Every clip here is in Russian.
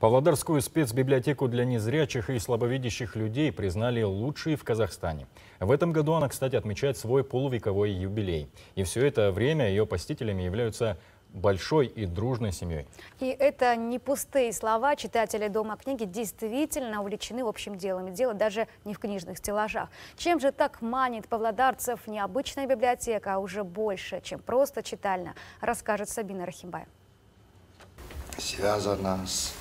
Павлодарскую спецбиблиотеку для незрячих и слабовидящих людей признали лучшей в Казахстане. В этом году она, кстати, отмечает свой полувековой юбилей. И все это время ее посетителями являются большой и дружной семьей. И это не пустые слова. Читатели Дома книги действительно увлечены общим делом. И дело даже не в книжных стеллажах. Чем же так манит павлодарцев не обычная библиотека, а уже больше, чем просто читальня, расскажет Сабина Рахимбаева. Связано с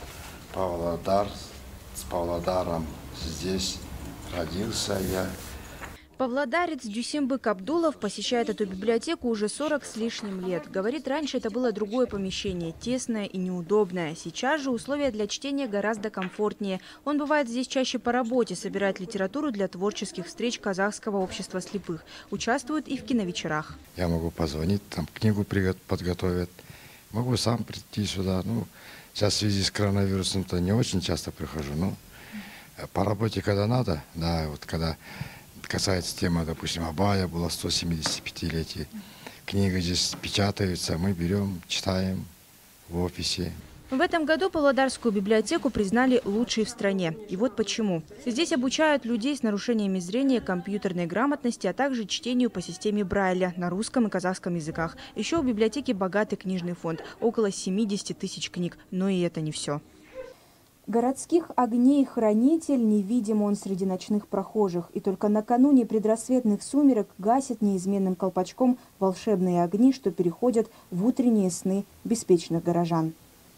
Павлодаром. Здесь родился я. Павлодарец Дюсембек Абдулов посещает эту библиотеку уже 40 с лишним лет. Говорит, раньше это было другое помещение, тесное и неудобное. Сейчас же условия для чтения гораздо комфортнее. Он бывает здесь чаще по работе, собирает литературу для творческих встреч Казахского общества слепых. Участвует и в киновечерах. Я могу позвонить, там книгу подготовят. Могу сам прийти сюда. Сейчас в связи с коронавирусом-то не очень часто прихожу. Но по работе, когда надо, да, вот когда касается темы, допустим, Абая, было 175-летие. Книга здесь печатается, мы берем, читаем в офисе. В этом году Павлодарскую библиотеку признали лучшей в стране. И вот почему. Здесь обучают людей с нарушениями зрения, компьютерной грамотности, а также чтению по системе Брайля на русском и казахском языках. Еще у библиотеки богатый книжный фонд – около 70 тысяч книг. Но и это не все. Городских огней хранитель, невидим он среди ночных прохожих. И только накануне предрассветных сумерек гасит неизменным колпачком волшебные огни, что переходят в утренние сны беспечных горожан.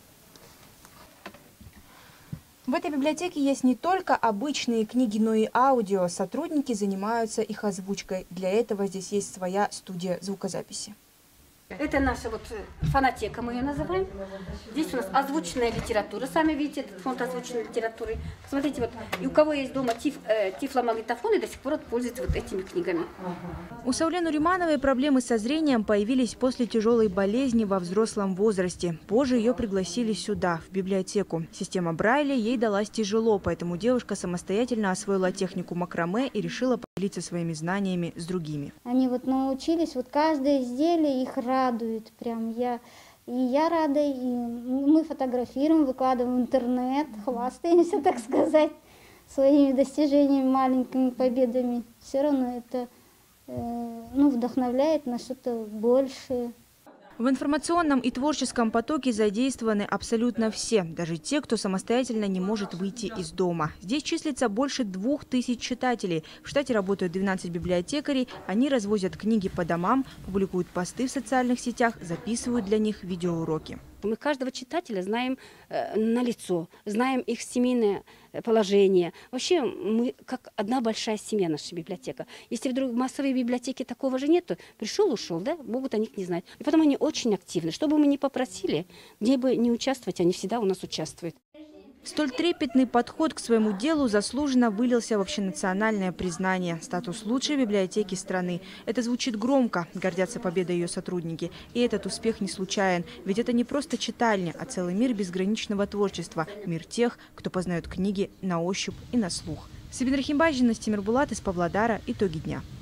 В этой библиотеке есть не только обычные книги, но и аудио. Сотрудники занимаются их озвучкой. Для этого здесь есть своя студия звукозаписи. Это наша фонотека, мы ее называем. Здесь у нас озвученная литература. Сами видите, этот фонд озвученной литературы. Посмотрите, и у кого есть дома тифломагнитофоны, до сих пор пользуются этими книгами. У Сауле Нуримановой проблемы со зрением появились после тяжелой болезни во взрослом возрасте. Позже ее пригласили сюда, в библиотеку. Система Брайля ей далась тяжело, поэтому девушка самостоятельно освоила технику макраме и решила поделиться своими знаниями с другими. Они научились, каждое изделие их радует. Прям я рада, и мы фотографируем, выкладываем в интернет, хвастаемся, так сказать, своими достижениями, маленькими победами. Все равно это вдохновляет на что-то большее. В информационном и творческом потоке задействованы абсолютно все, даже те, кто самостоятельно не может выйти из дома. Здесь числится больше 2000 читателей. В штате работают 12 библиотекарей. Они развозят книги по домам, публикуют посты в социальных сетях, записывают для них видеоуроки. Мы каждого читателя знаем на лицо, знаем их семейное положение. Вообще мы как одна большая семья, наша библиотека. Если вдруг в массовой библиотеке такого же нет, то пришел, ушел, да, могут о них не знать. И потом они очень активны. Что бы мы ни попросили, где бы не участвовать, они всегда у нас участвуют. Столь трепетный подход к своему делу заслуженно вылился в общенациональное признание. Статус лучшей библиотеки страны. Это звучит громко, гордятся победой ее сотрудники. И этот успех не случайен. Ведь это не просто читальня, а целый мир безграничного творчества. Мир тех, кто познает книги на ощупь и на слух. Сабина Рахимбаева, Настимир Булат из Павлодара. Итоги дня.